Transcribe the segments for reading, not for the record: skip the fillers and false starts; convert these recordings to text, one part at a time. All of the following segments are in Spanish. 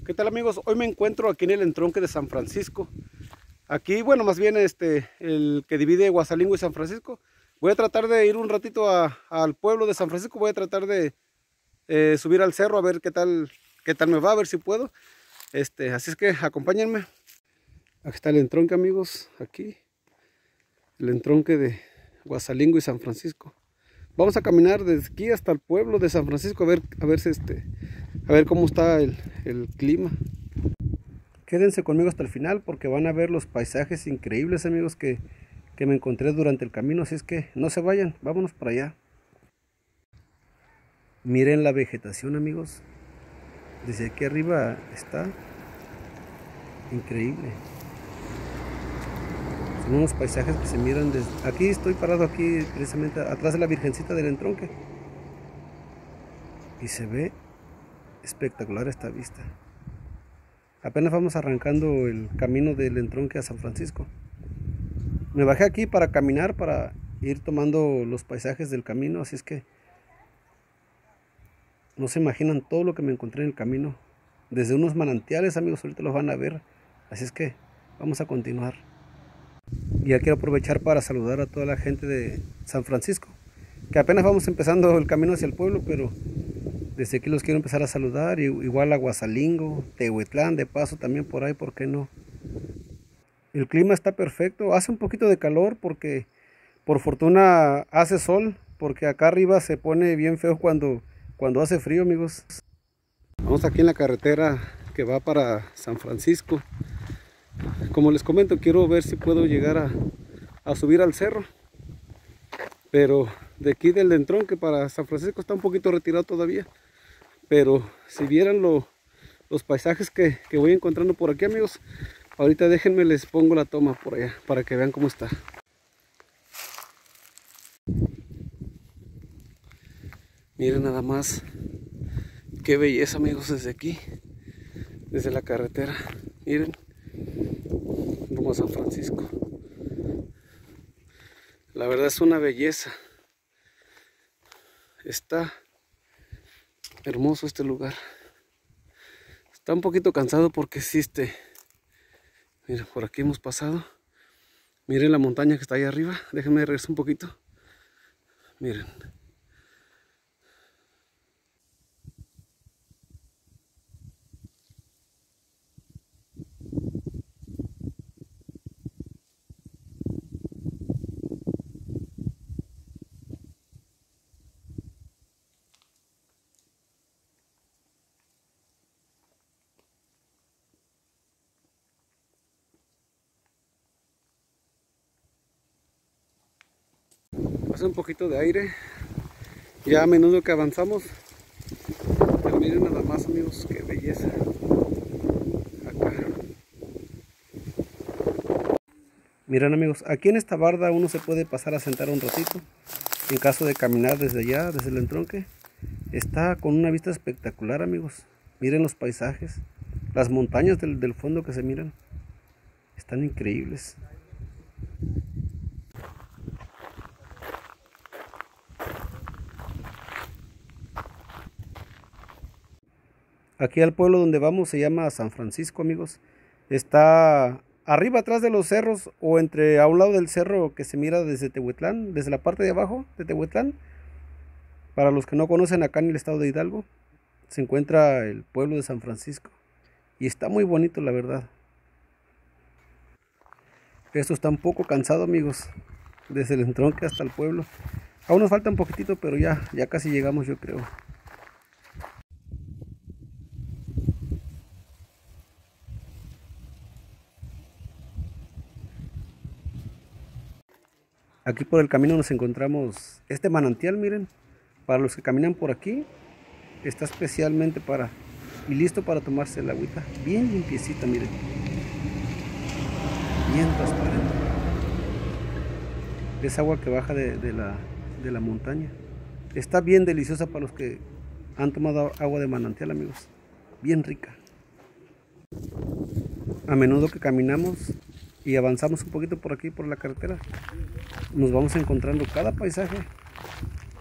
¿Qué tal, amigos? Hoy me encuentro aquí en el entronque de San Francisco. Aquí, bueno, más bien el que divide Guasalingo y San Francisco. Voy a tratar de ir un ratito al pueblo de San Francisco. Voy a tratar de subir al cerro a ver qué tal me va, a ver si puedo. Así es que acompáñenme. Aquí está el entronque, amigos. Aquí, el entronque de Guasalingo y San Francisco. Vamos a caminar desde aquí hasta el pueblo de San Francisco a ver cómo está el clima. Quédense conmigo hasta el final porque van a ver los paisajes increíbles, amigos, que me encontré durante el camino. Así es que no se vayan, vámonos para allá. Miren la vegetación, amigos. Desde aquí arriba está increíble. Son unos paisajes que se miran desde aquí. Estoy parado aquí precisamente atrás de la Virgencita del Entronque y se ve espectacular esta vista. Apenas vamos arrancando el camino del Entronque a San Francisco. Me bajé aquí para caminar, para ir tomando los paisajes del camino, así es que no se imaginan todo lo que me encontré en el camino. Desde unos manantiales, amigos, ahorita los van a ver, así es que vamos a continuar. Y ya quiero aprovechar para saludar a toda la gente de San Francisco, que apenas vamos empezando el camino hacia el pueblo, pero desde aquí los quiero empezar a saludar. Igual a Guasalingo, Tehuetlán, de paso también por ahí, ¿por qué no? El clima está perfecto, hace un poquito de calor porque por fortuna hace sol, porque acá arriba se pone bien feo cuando hace frío, amigos. Vamos aquí en la carretera que va para San Francisco. Como les comento, quiero ver si puedo llegar a subir al cerro, pero de aquí del entronque para San Francisco está un poquito retirado todavía. Pero si vieran los paisajes que voy encontrando por aquí, amigos, ahorita déjenme, les pongo la toma por allá para que vean cómo está. Miren nada más qué belleza, amigos, desde aquí, desde la carretera. Miren, rumbo a San Francisco. La verdad es una belleza. Está hermoso este lugar. Está un poquito cansado porque existe. Miren, por aquí hemos pasado. Miren la montaña que está ahí arriba. Déjenme regresar un poquito. Miren. Hace un poquito de aire. Ya a menudo que avanzamos. Pero miren nada más, amigos, qué belleza. Acá. Miren, amigos, aquí en esta barda uno se puede pasar a sentar un ratito. En caso de caminar desde allá, desde el entronque. Está con una vista espectacular, amigos. Miren los paisajes. Las montañas del fondo que se miran. Están increíbles. Aquí al pueblo donde vamos se llama San Francisco, amigos. Está arriba, atrás de los cerros, o a un lado del cerro que se mira desde Tehuetlán, desde la parte de abajo de Tehuetlán. Para los que no conocen, acá en el estado de Hidalgo se encuentra el pueblo de San Francisco. Y está muy bonito, la verdad. Esto está un poco cansado, amigos, desde el entronque hasta el pueblo. Aún nos falta un poquitito, pero ya casi llegamos, yo creo. Aquí por el camino nos encontramos este manantial, miren. Para los que caminan por aquí, está especialmente y listo para tomarse el agüita. Bien limpiecita, miren. Bien transparente. Es agua que baja de la montaña. Está bien deliciosa para los que han tomado agua de manantial, amigos. Bien rica. A menudo que caminamos y avanzamos un poquito por aquí, por la carretera, nos vamos encontrando cada paisaje,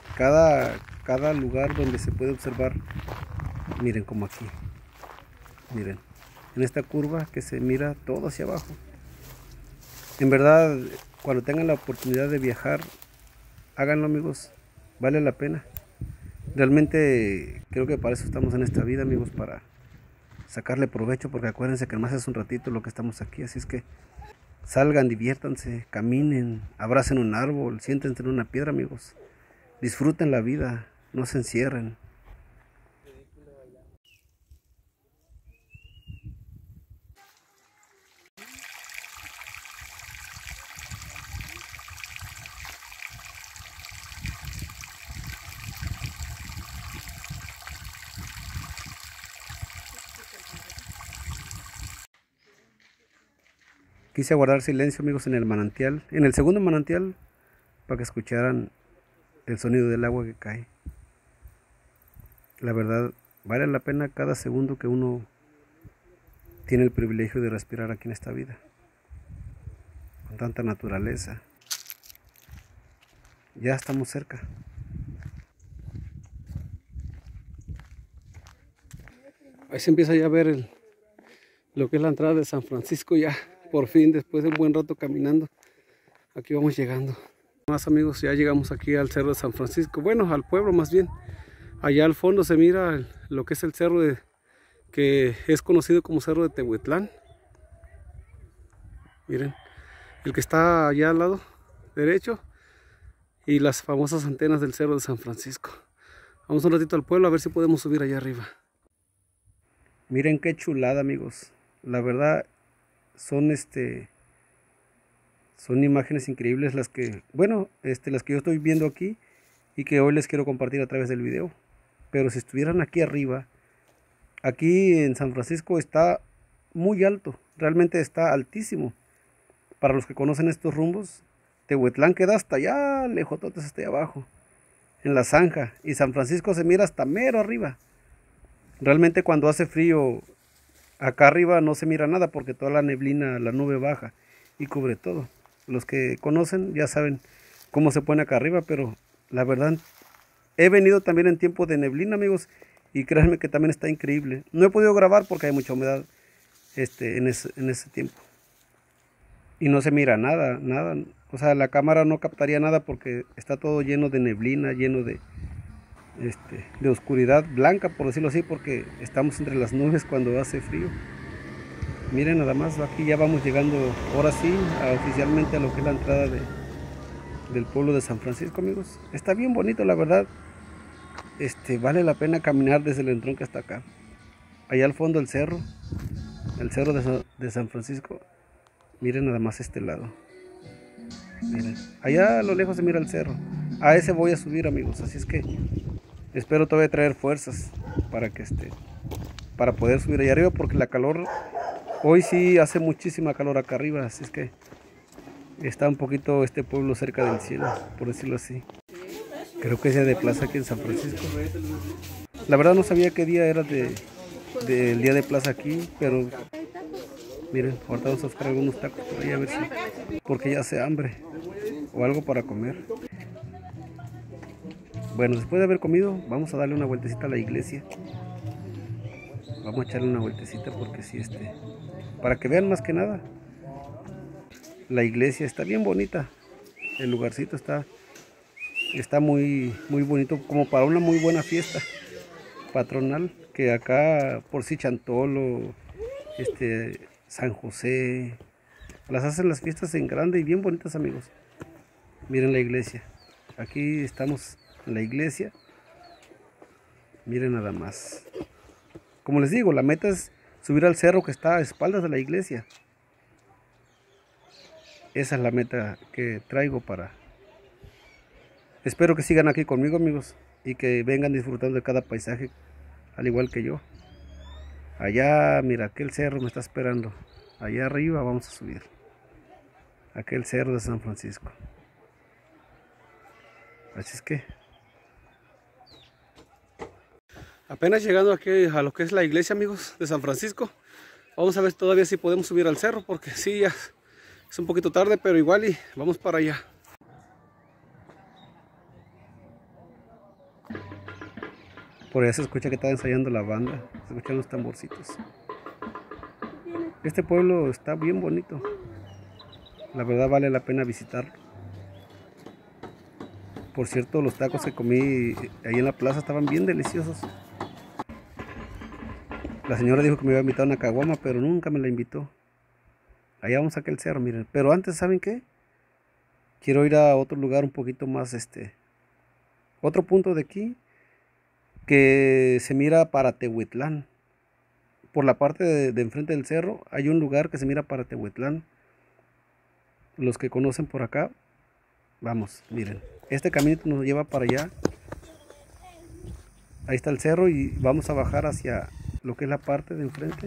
cada lugar donde se puede observar. Miren como aquí, Miren, en esta curva que se mira todo hacia abajo. En verdad, cuando tengan la oportunidad de viajar, háganlo, amigos, vale la pena. Realmente creo que para eso estamos en esta vida, amigos, para sacarle provecho, porque acuérdense que más es un ratito lo que estamos aquí, así es que salgan, diviértanse, caminen, abracen un árbol, siéntense en una piedra, amigos. Disfruten la vida, no se encierren. Quise guardar silencio, amigos, en el manantial, en el segundo manantial, para que escucharan el sonido del agua que cae. La verdad, vale la pena cada segundo que uno tiene el privilegio de respirar aquí en esta vida, con tanta naturaleza. Ya estamos cerca. Ahí se empieza ya a ver lo que es la entrada de San Francisco ya. Por fin, después de un buen rato caminando, aquí vamos llegando. Más, amigos, ya llegamos aquí al cerro de San Francisco. Bueno, al pueblo más bien. Allá al fondo se mira lo que es el cerro que es conocido como Cerro de Tehuetlán. Miren, el que está allá al lado derecho y las famosas antenas del cerro de San Francisco. Vamos un ratito al pueblo a ver si podemos subir allá arriba. Miren qué chulada, amigos. La verdad son son imágenes increíbles las que, bueno, las que yo estoy viendo aquí y que hoy les quiero compartir a través del video. Pero si estuvieran aquí arriba, aquí en San Francisco está muy alto, realmente está altísimo. Para los que conocen estos rumbos, Tehuetlán queda hasta allá, lejototes hasta allá abajo, en la zanja, y San Francisco se mira hasta mero arriba. Realmente cuando hace frío, acá arriba no se mira nada porque toda la neblina, la nube baja y cubre todo. Los que conocen ya saben cómo se pone acá arriba, pero la verdad, he venido también en tiempo de neblina, amigos, y créanme que también está increíble. No he podido grabar porque hay mucha humedad en ese tiempo. Y no se mira nada, nada. O sea, la cámara no captaría nada porque está todo lleno de neblina, lleno de oscuridad blanca, por decirlo así, porque estamos entre las nubes cuando hace frío. Miren nada más, aquí ya vamos llegando, ahora sí, oficialmente a lo que es la entrada del pueblo de San Francisco, amigos. Está bien bonito, la verdad. Vale la pena caminar desde el entronque hasta acá. Allá al fondo el cerro de San Francisco. Miren nada más este lado. Miren, allá a lo lejos se mira el cerro. A ese voy a subir, amigos, así es que espero todavía traer fuerzas para que para poder subir allá arriba, porque la calor hoy sí hace muchísima calor acá arriba, así es que está un poquito este pueblo cerca del cielo, por decirlo así. Creo que es día de plaza aquí en San Francisco. La verdad no sabía qué día era del día de plaza aquí, pero miren, ahorita vamos a buscar algunos tacos por ahí a ver si, porque ya hace hambre o algo para comer. Bueno, después de haber comido, vamos a darle una vueltecita a la iglesia. Vamos a echarle una vueltecita porque sí, para que vean más que nada. La iglesia está bien bonita. El lugarcito está muy, muy bonito, como para una muy buena fiesta patronal, que acá por si Chantolo, San José, las hacen las fiestas en grande y bien bonitas, amigos. Miren la iglesia. Aquí estamos en la iglesia. Miren nada más. Como les digo, la meta es subir al cerro que está a espaldas de la iglesia. Esa es la meta que traigo para... Espero que sigan aquí conmigo, amigos, y que vengan disfrutando de cada paisaje, al igual que yo. Allá, mira, aquel cerro me está esperando. Allá arriba vamos a subir. Aquel cerro de San Francisco. Así es que... apenas llegando aquí a lo que es la iglesia, amigos, de San Francisco. Vamos a ver todavía si podemos subir al cerro, porque sí, ya es un poquito tarde, pero igual y vamos para allá. Por allá se escucha que está ensayando la banda. Se escuchan los tamborcitos. Este pueblo está bien bonito. La verdad vale la pena visitarlo. Por cierto, los tacos que comí ahí en la plaza estaban bien deliciosos. La señora dijo que me iba a invitar a una caguama, pero nunca me la invitó. Allá vamos a aquel cerro, miren. Pero antes, ¿saben qué? Quiero ir a otro lugar un poquito más, otro punto de aquí, que se mira para Tehuetlán. Por la parte de enfrente del cerro hay un lugar que se mira para Tehuetlán. Los que conocen por acá, vamos, miren. Este camino nos lleva para allá. Ahí está el cerro y vamos a bajar hacia lo que es la parte de enfrente.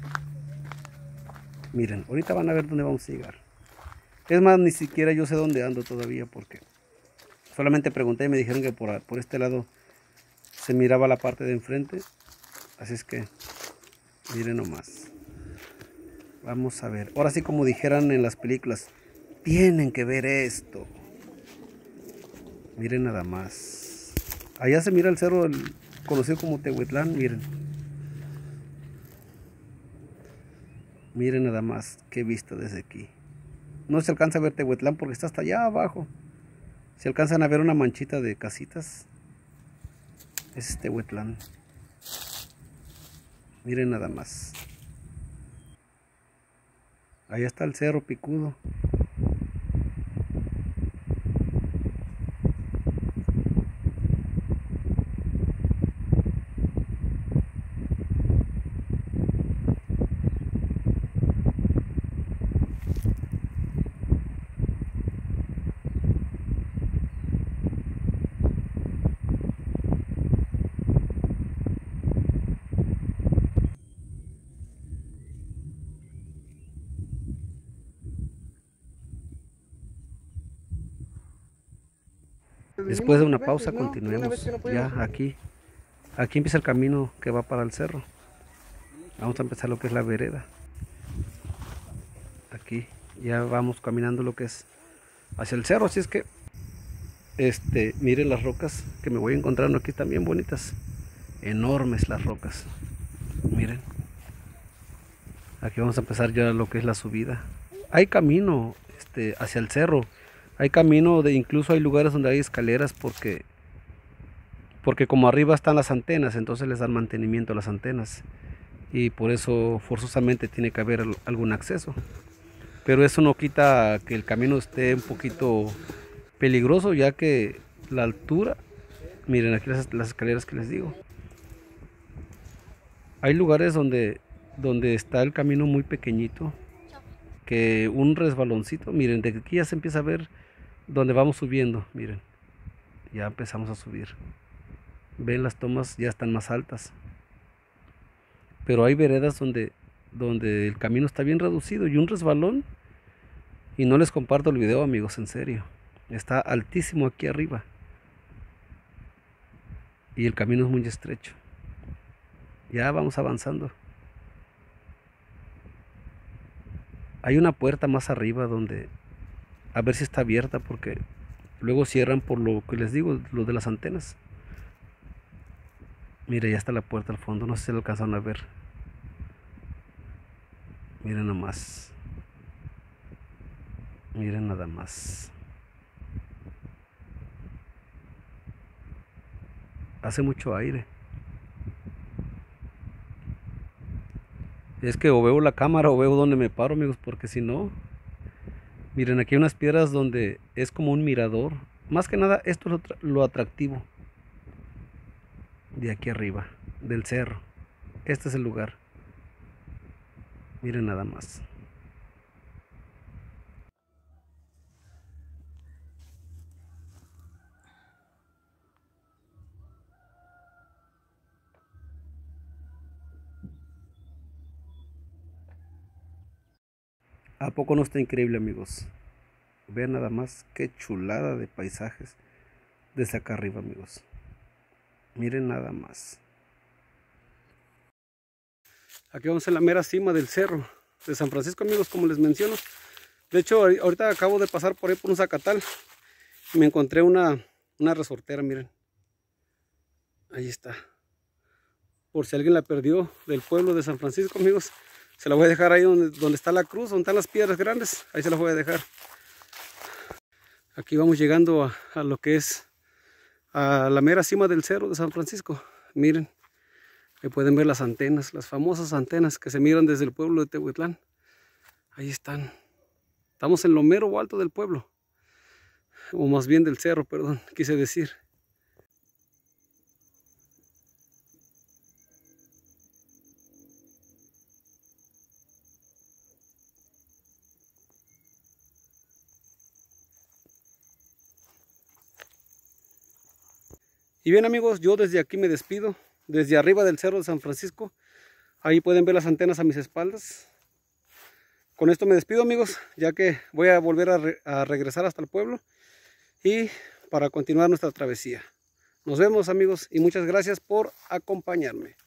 Miren, ahorita van a ver dónde vamos a llegar. Es más, ni siquiera yo sé dónde ando todavía porque solamente pregunté y me dijeron que por este lado se miraba la parte de enfrente. Así es que miren nomás. Vamos a ver. Ahora sí, como dijeran en las películas, tienen que ver esto. Miren nada más. Allá se mira el cerro conocido como Tehuetlán, miren. Miren nada más qué vista desde aquí. No se alcanza a ver Tehuetlán porque está hasta allá abajo. Se alcanzan a ver una manchita de casitas. Ese es Tehuetlán. Miren nada más. Allá está el cerro picudo. Después de una pausa continuemos. Ya aquí empieza el camino que va para el cerro. Vamos a empezar lo que es la vereda. Aquí ya vamos caminando lo que es hacia el cerro, así es que miren las rocas que me voy encontrando aquí, también bonitas, enormes las rocas. Miren, aquí vamos a empezar ya lo que es la subida. Hay camino hacia el cerro, hay camino incluso hay lugares donde hay escaleras porque como arriba están las antenas, entonces les dan mantenimiento a las antenas y por eso forzosamente tiene que haber algún acceso. Pero eso no quita que el camino esté un poquito peligroso, ya que la altura, miren aquí las escaleras que les digo. Hay lugares donde está el camino muy pequeñito, que un resbaloncito, miren, de aquí ya se empieza a ver donde vamos subiendo, miren, ya empezamos a subir. Ven, las tomas ya están más altas. Pero hay veredas donde el camino está bien reducido y un resbalón. Y no les comparto el video, amigos, en serio. Está altísimo aquí arriba. Y el camino es muy estrecho. Ya vamos avanzando. Hay una puerta más arriba donde a ver si está abierta porque luego cierran por lo que les digo, lo de las antenas. Mire, ya está la puerta al fondo, no sé si lo alcanzaron a ver. Miren nomás. Miren nada más. Hace mucho aire. Es que o veo la cámara o veo dónde me paro, amigos, porque si no... Miren, aquí hay unas piedras donde es como un mirador. Más que nada, esto es lo atractivo de aquí arriba, del cerro. Este es el lugar. Miren nada más. ¿A poco no está increíble, amigos? Vean nada más qué chulada de paisajes desde acá arriba, amigos. Miren nada más. Aquí vamos en la mera cima del cerro de San Francisco, amigos, como les menciono. De hecho, ahorita acabo de pasar por ahí por un zacatal y me encontré una resortera, miren. Ahí está. por si alguien la perdió, del pueblo de San Francisco, amigos. Se la voy a dejar ahí donde está la cruz, donde están las piedras grandes. Ahí se las voy a dejar. Aquí vamos llegando a lo que es a la mera cima del cerro de San Francisco. Miren, ahí pueden ver las antenas, las famosas antenas que se miran desde el pueblo de Tehuetlán. Ahí están. Estamos en lo mero alto del pueblo. O más bien del cerro, perdón, quise decir. Y bien amigos, yo desde aquí me despido, desde arriba del cerro de San Francisco. Ahí pueden ver las antenas a mis espaldas. Con esto me despido amigos, ya que voy a volver a regresar hasta el pueblo y para continuar nuestra travesía. Nos vemos amigos y muchas gracias por acompañarme.